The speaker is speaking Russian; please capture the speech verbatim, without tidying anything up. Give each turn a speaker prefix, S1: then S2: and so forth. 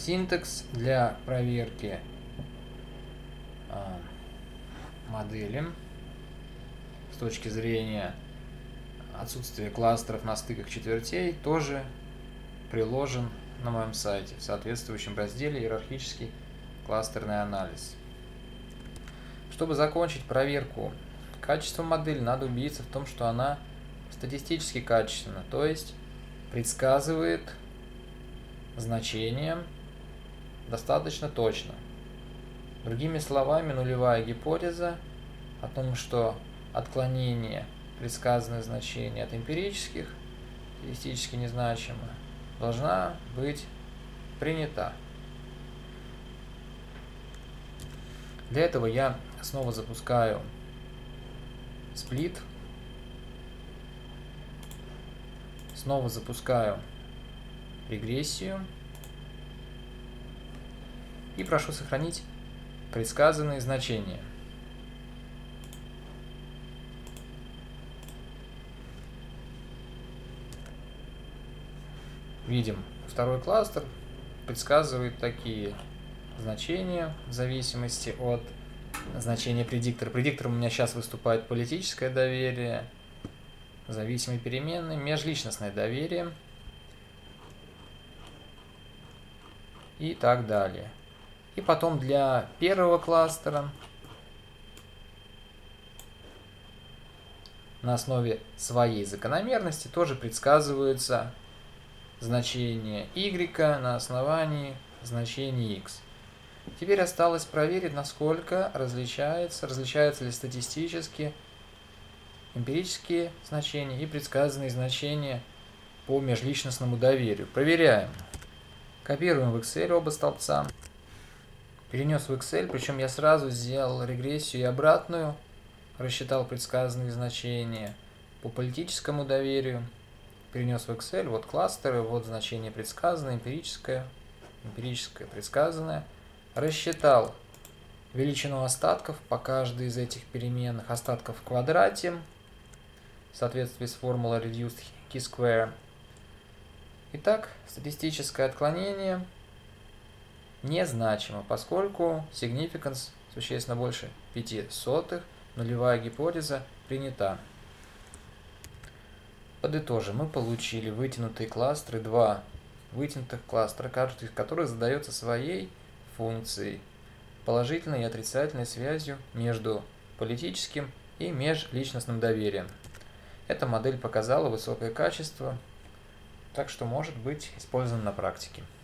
S1: Синтекс для проверки модели с точки зрения отсутствия кластеров на стыках четвертей тоже приложен на моем сайте в соответствующем разделе «Иерархический кластерный анализ». Чтобы закончить проверку качества модели, надо убедиться в том, что она статистически качественна, то есть предсказывает значения достаточно точно. Другими словами, нулевая гипотеза о том, что отклонение предсказанных значений от эмпирических, статистически незначимо, должна быть принята. Для этого я снова запускаю сплит, снова запускаю регрессию и прошу сохранить предсказанные значения. Видим, второй кластер предсказывает такие значения в зависимости от значения предиктора. Предиктором у меня сейчас выступает политическое доверие, зависимые переменные, межличностное доверие и так далее. И потом для первого кластера на основе своей закономерности тоже предсказываются значения y на основании значения x. Теперь осталось проверить, насколько различается, различаются ли статистически эмпирические значения и предсказанные значения по межличностному доверию. Проверяем. Копируем в Excel оба столбца. Перенес в Excel, причем я сразу сделал регрессию и обратную, рассчитал предсказанные значения по политическому доверию. Перенес в Excel, вот кластеры, вот значение предсказанное, эмпирическое, эмпирическое, предсказанное. Рассчитал величину остатков по каждой из этих переменных, остатков в квадрате, в соответствии с формулой reduced chi-square. Итак, статистическое отклонение незначимо, поскольку significance существенно больше пяти сотых, нулевая гипотеза принята. Подытожим, мы получили вытянутые кластеры, два вытянутых кластера, каждый из которых задается своей функцией, положительной и отрицательной связью между политическим и межличностным доверием. Эта модель показала высокое качество, так что может быть использована на практике.